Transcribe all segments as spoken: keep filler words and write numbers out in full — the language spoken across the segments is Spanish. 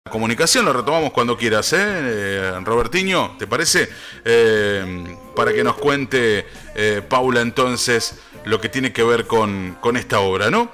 Comunicación, lo retomamos cuando quieras, ¿eh? eh Robertinho, ¿te parece? Eh, para que nos cuente eh, Paula entonces lo que tiene que ver con, con esta obra, ¿no?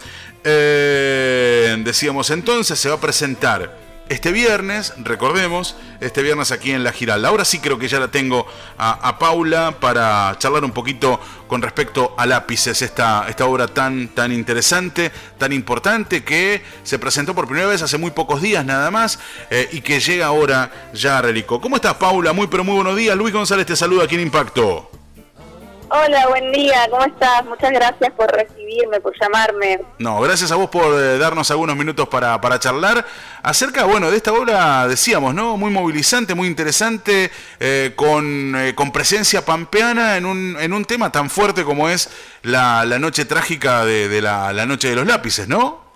Eh, decíamos entonces, se va a presentar este viernes, recordemos, este viernes aquí en La Giralda. Ahora sí creo que ya la tengo a, a Paula para charlar un poquito con respecto a Lápices, esta, esta obra tan, tan interesante, tan importante, que se presentó por primera vez hace muy pocos días nada más eh, y que llega ahora ya a Relicó. ¿Cómo estás, Paula? Muy pero muy buenos días. Luis González te saluda aquí en Impacto. Hola, buen día, ¿cómo estás? Muchas gracias por recibirme, por llamarme. No, gracias a vos por eh, darnos algunos minutos para, para charlar acerca, bueno, de esta obra, decíamos, ¿no? Muy movilizante, muy interesante, eh, con, eh, con presencia pampeana en un, en un tema tan fuerte como es la, la noche trágica de, de la, la Noche de los Lápices, ¿no?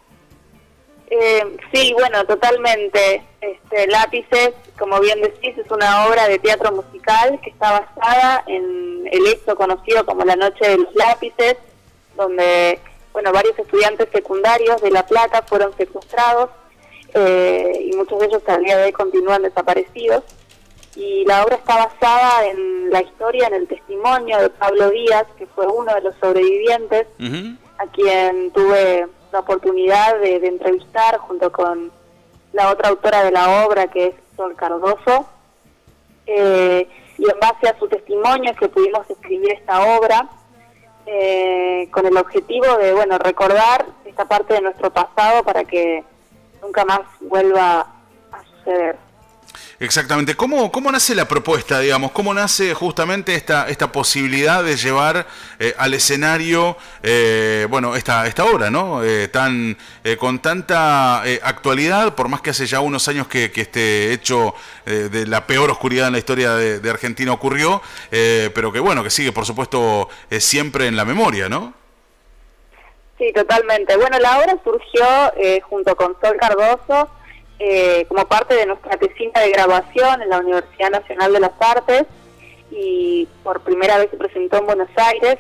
Eh, sí, bueno, totalmente. Este, Lápices, como bien decís, es una obra de teatro musical que está basada en el hecho conocido como la Noche de los Lápices, donde, bueno, varios estudiantes secundarios de La Plata fueron secuestrados eh, y muchos de ellos hasta el día de hoy continúan desaparecidos. Y la obra está basada en la historia, en el testimonio de Pablo Díaz, que fue uno de los sobrevivientes, uh-huh. a quien tuve la oportunidad de, de entrevistar junto con la otra autora de la obra, que es Sol Cardoso, eh, y en base a su testimonio es que pudimos escribir esta obra eh, con el objetivo de, bueno, recordar esta parte de nuestro pasado para que nunca más vuelva a suceder. Exactamente. ¿Cómo, cómo nace la propuesta, digamos? ¿Cómo nace justamente esta, esta posibilidad de llevar eh, al escenario, eh, bueno, esta, esta obra, ¿no? Eh, tan, eh, con tanta eh, actualidad, por más que hace ya unos años que, que este hecho eh, de la peor oscuridad en la historia de, de Argentina ocurrió, eh, pero que, bueno, que sigue, por supuesto, eh, siempre en la memoria, ¿no? Sí, totalmente. Bueno, la obra surgió eh, junto con Sol Cardoso, Eh, como parte de nuestra tesina de grabación en la Universidad Nacional de las Artes, y por primera vez se presentó en Buenos Aires,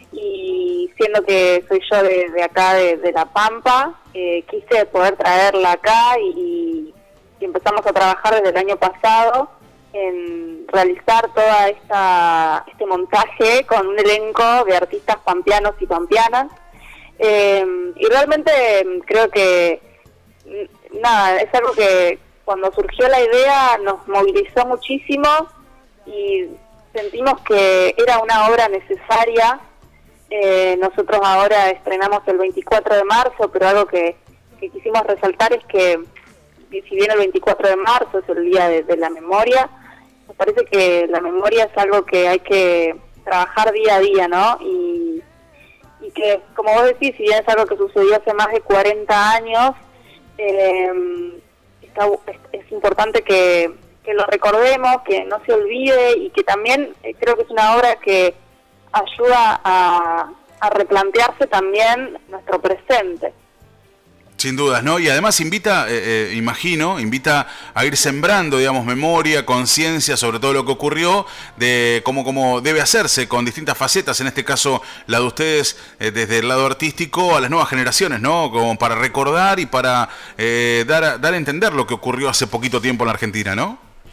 y siendo que soy yo de, de acá, de, de La Pampa, eh, quise poder traerla acá y, y empezamos a trabajar desde el año pasado en realizar toda esta este montaje con un elenco de artistas pampeanos y pampeanas, eh, y realmente creo que nada, es algo que cuando surgió la idea nos movilizó muchísimo y sentimos que era una obra necesaria. Eh, nosotros ahora estrenamos el veinticuatro de marzo, pero algo que, que quisimos resaltar es que, si bien el veinticuatro de marzo es el Día de, de la Memoria, nos parece que la memoria es algo que hay que trabajar día a día, ¿no? Y, y que, como vos decís, si bien es algo que sucedió hace más de cuarenta años, Eh, está, es, es importante que, que lo recordemos, que no se olvide, y que también eh, creo que es una obra que ayuda a, a replantearse también nuestro presente. Sin dudas, ¿no? Y además invita, eh, eh, imagino, invita a ir sembrando, digamos, memoria, conciencia sobre todo lo que ocurrió, de cómo, cómo debe hacerse con distintas facetas, en este caso la de ustedes eh, desde el lado artístico, a las nuevas generaciones, ¿no? Como para recordar y para eh, dar, a, dar a entender lo que ocurrió hace poquito tiempo en la Argentina, ¿no?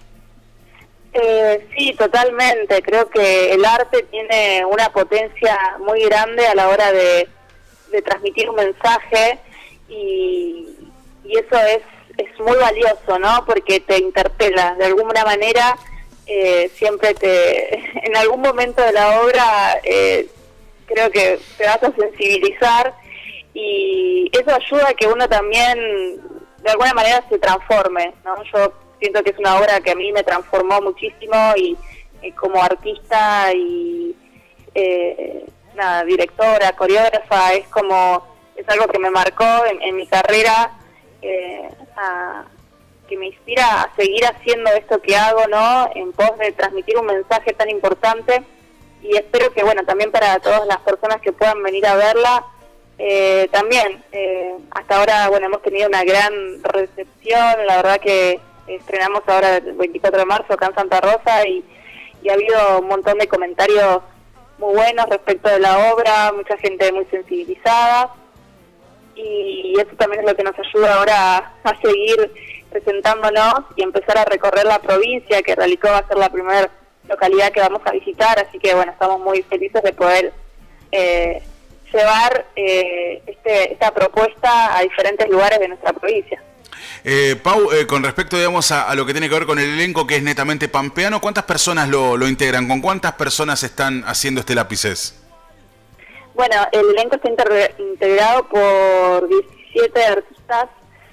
Eh, sí, totalmente. Creo que el arte tiene una potencia muy grande a la hora de, de transmitir un mensaje. Y, y eso es, es muy valioso, ¿no? Porque te interpela, de alguna manera, eh, siempre te, en algún momento de la obra, eh, creo que te vas a sensibilizar, y eso ayuda a que uno también, de alguna manera, se transforme, ¿no? Yo siento que es una obra que a mí me transformó muchísimo, y, y como artista y, eh, nada, directora, coreógrafa, es como... es algo que me marcó en, en mi carrera, eh, a, que me inspira a seguir haciendo esto que hago, ¿no? En pos de transmitir un mensaje tan importante, y espero que, bueno, también para todas las personas que puedan venir a verla, eh, también, eh, hasta ahora, bueno, hemos tenido una gran recepción, la verdad que estrenamos ahora el veinticuatro de marzo acá en Santa Rosa, y, y ha habido un montón de comentarios muy buenos respecto de la obra, mucha gente muy sensibilizada, y eso también es lo que nos ayuda ahora a, a seguir presentándonos y empezar a recorrer la provincia, que Ralicó va a ser la primera localidad que vamos a visitar, así que bueno, estamos muy felices de poder eh, llevar eh, este, esta propuesta a diferentes lugares de nuestra provincia. Eh, Pau, eh, con respecto, digamos, a, a lo que tiene que ver con el elenco, que es netamente pampeano, ¿cuántas personas lo, lo integran? ¿Con cuántas personas están haciendo este lápices? Bueno, el elenco está inter integrado por diecisiete artistas,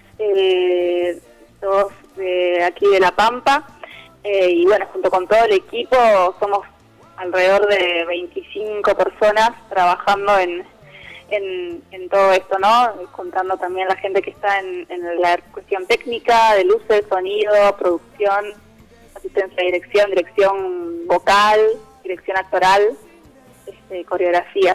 eh, dos de aquí de La Pampa, eh, y bueno, junto con todo el equipo somos alrededor de veinticinco personas trabajando en, en, en todo esto, ¿no? Contando también la gente que está en, en la cuestión técnica, de luces, sonido, producción, asistencia de dirección, dirección vocal, dirección actoral, este, coreografías.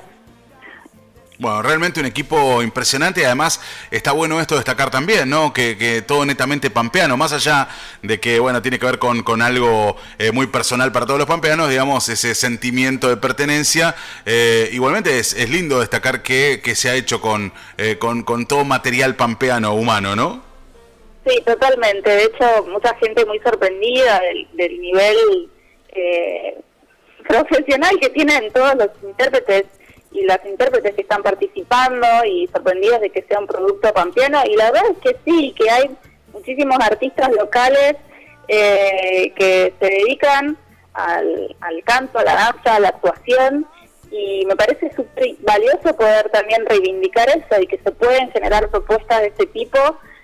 Bueno, realmente un equipo impresionante y además está bueno esto destacar también, ¿no? Que, que todo netamente pampeano, más allá de que, bueno, tiene que ver con, con algo eh, muy personal para todos los pampeanos, digamos, ese sentimiento de pertenencia. Eh, igualmente es, es lindo destacar que, que se ha hecho con, eh, con, con todo material pampeano humano, ¿no? Sí, totalmente. De hecho, mucha gente muy sorprendida del, del nivel eh, profesional que tienen todos los intérpretes y las intérpretes que están participando y sorprendidas de que sea un producto pampeano, y la verdad es que sí, que hay muchísimos artistas locales eh, que se dedican al, al canto, a la danza, a la actuación, y me parece súper valioso poder también reivindicar eso y que se pueden generar propuestas de este tipo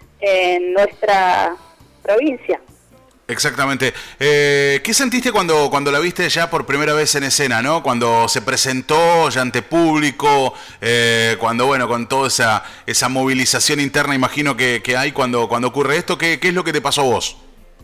en nuestra provincia. Exactamente. Eh, ¿Qué sentiste cuando, cuando la viste ya por primera vez en escena, ¿no? Cuando se presentó ya ante público, eh, cuando, bueno, con toda esa, esa movilización interna, imagino que, que hay cuando, cuando ocurre esto, ¿qué, ¿qué es lo que te pasó a vos?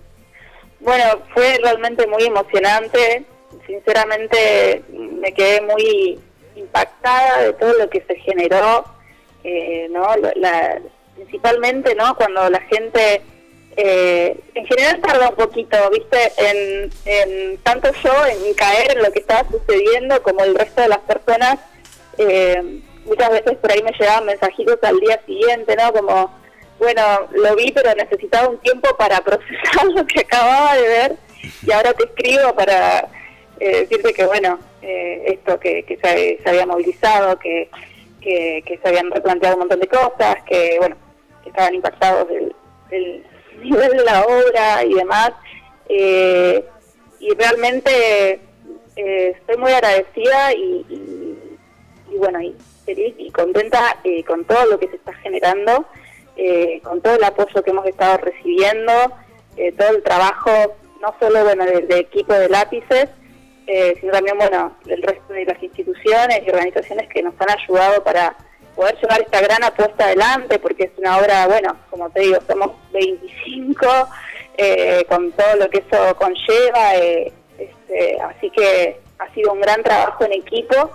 Bueno, fue realmente muy emocionante. Sinceramente me quedé muy impactada de todo lo que se generó, eh, ¿no? La, principalmente, ¿no? Cuando la gente... Eh, en general tarda un poquito, viste, en, en tanto yo en caer en lo que estaba sucediendo como el resto de las personas. Eh, muchas veces por ahí me llegaban mensajitos al día siguiente, ¿no? Como, bueno, lo vi pero necesitaba un tiempo para procesar lo que acababa de ver y ahora te escribo para eh, decirte que, bueno, eh, esto que, que se, se había movilizado, que, que, que se habían replanteado un montón de cosas, que, bueno, que estaban impactados del... del nivel de la obra y demás, eh, y realmente eh, estoy muy agradecida y, y, y bueno, y feliz y contenta eh, con todo lo que se está generando, eh, con todo el apoyo que hemos estado recibiendo, eh, todo el trabajo, no solo bueno del, del equipo de lápices, eh, sino también bueno del resto de las instituciones y organizaciones que nos han ayudado para poder llevar esta gran apuesta adelante, porque es una obra, bueno, como te digo, somos veinticinco, eh, con todo lo que eso conlleva, eh, este, así que ha sido un gran trabajo en equipo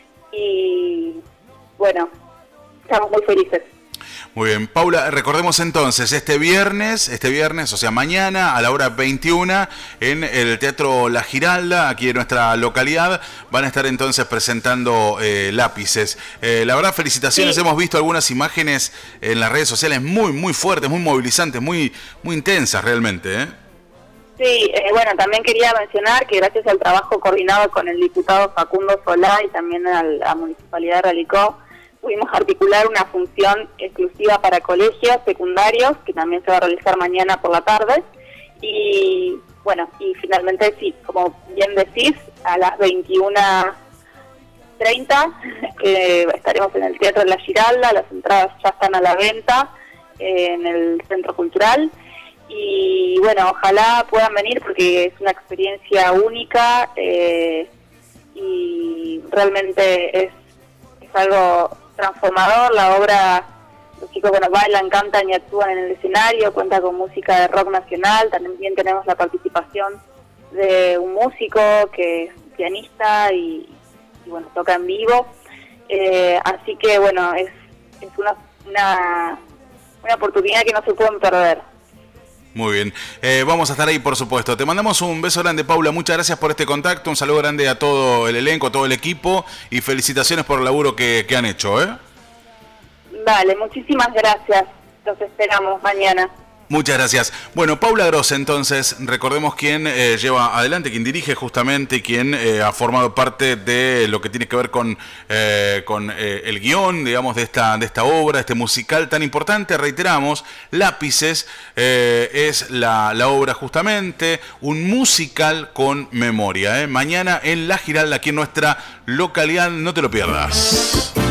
y, bueno, estamos muy felices. Muy bien, Paula, recordemos entonces, este viernes, este viernes, o sea, mañana a la hora veintiuna, en el Teatro La Giralda, aquí en nuestra localidad, van a estar entonces presentando eh, lápices. Eh, la verdad, felicitaciones, sí. Hemos visto algunas imágenes en las redes sociales muy, muy fuertes, muy movilizantes, muy, muy intensas realmente, ¿eh? Sí, eh, bueno, también quería mencionar que gracias al trabajo coordinado con el diputado Facundo Solá y también a la Municipalidad de Ralicó, pudimos articular una función exclusiva para colegios secundarios, que también se va a realizar mañana por la tarde. Y bueno, y finalmente sí, como bien decís, a las veintiuna treinta eh, estaremos en el Teatro La Giralda, las entradas ya están a la venta eh, en el Centro Cultural. Y bueno, ojalá puedan venir porque es una experiencia única eh, y realmente es, es algo transformador. La obra, los chicos bueno bailan, cantan y actúan en el escenario, cuenta con música de rock nacional, también tenemos la participación de un músico que es pianista y, y bueno, toca en vivo, eh, así que bueno, es, es una, una, una oportunidad que no se pueden perder. Muy bien, eh, vamos a estar ahí por supuesto. Te mandamos un beso grande, Paula, muchas gracias por este contacto, un saludo grande a todo el elenco, a todo el equipo y felicitaciones por el laburo que, que han hecho, ¿eh? Vale, muchísimas gracias, los esperamos mañana. Muchas gracias. Bueno, Paula Gross, entonces, recordemos quién eh, lleva adelante, quien dirige justamente, quien eh, ha formado parte de lo que tiene que ver con, eh, con eh, el guión, digamos, de esta, de esta obra, este musical tan importante. Reiteramos, Lápices eh, es la, la obra justamente, un musical con memoria. ¿eh? Mañana en La Giralda, aquí en nuestra localidad, no te lo pierdas.